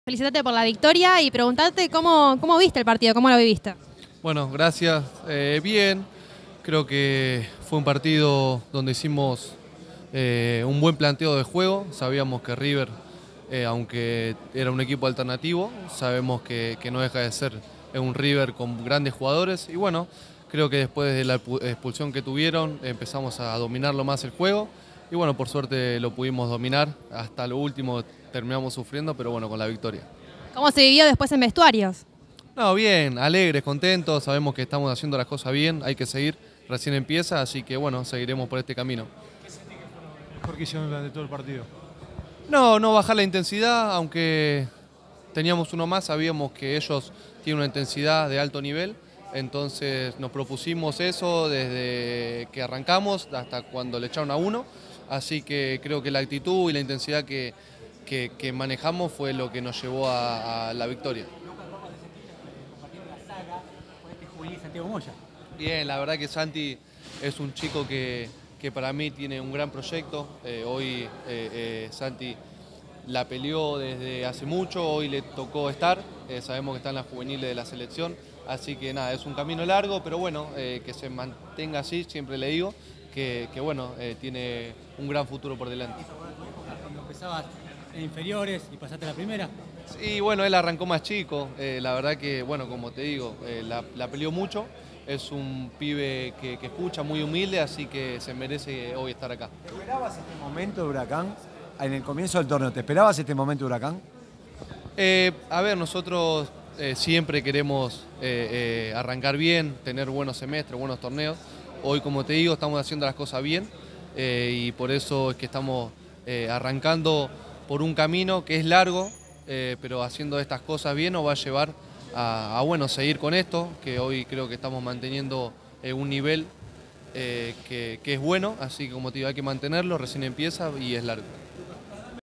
Felicitarte por la victoria y preguntarte cómo viste el partido, cómo lo viviste. Bueno, gracias. Bien, creo que fue un partido donde hicimos un buen planteo de juego. Sabíamos que River, aunque era un equipo alternativo, sabemos que no deja de ser un River con grandes jugadores. Y bueno, creo que después de la expulsión que tuvieron empezamos a dominarlo más el juego. Y bueno, por suerte lo pudimos dominar. Hasta lo último terminamos sufriendo, pero bueno, con la victoria. ¿Cómo se vivió después en vestuarios? No, bien, alegres, contentos, sabemos que estamos haciendo las cosas bien, hay que seguir, recién empieza, así que bueno, seguiremos por este camino. ¿Qué sentí que fue lo mejor que hicieron durante todo el partido? No bajar la intensidad, aunque teníamos uno más, sabíamos que ellos tienen una intensidad de alto nivel, entonces nos propusimos eso desde que arrancamos hasta cuando le echaron a uno, así que creo que la actitud y la intensidad que manejamos fue lo que nos llevó a la victoria. Santiago Moya. Bien, la verdad que Santi es un chico que para mí tiene un gran proyecto. Hoy Santi la peleó desde hace mucho, hoy le tocó estar. Sabemos que está en la juvenil de la selección, así que nada, es un camino largo, pero bueno, que se mantenga así, siempre le digo, que bueno, tiene un gran futuro por delante. Cuando empezabas en inferiores y pasaste a la primera. Sí, bueno, él arrancó más chico, la verdad que, bueno, como te digo, la peleó mucho, es un pibe que escucha, muy humilde, así que se merece hoy estar acá. ¿Te esperabas este momento de Huracán en el comienzo del torneo? ¿Te esperabas este momento de Huracán? A ver, nosotros siempre queremos arrancar bien, tener buenos semestres, buenos torneos. Hoy, como te digo, estamos haciendo las cosas bien y por eso es que estamos arrancando por un camino que es largo, pero haciendo estas cosas bien nos va a llevar bueno, seguir con esto, que hoy creo que estamos manteniendo un nivel que es bueno, así que como te digo, hay que mantenerlo, recién empieza y es largo.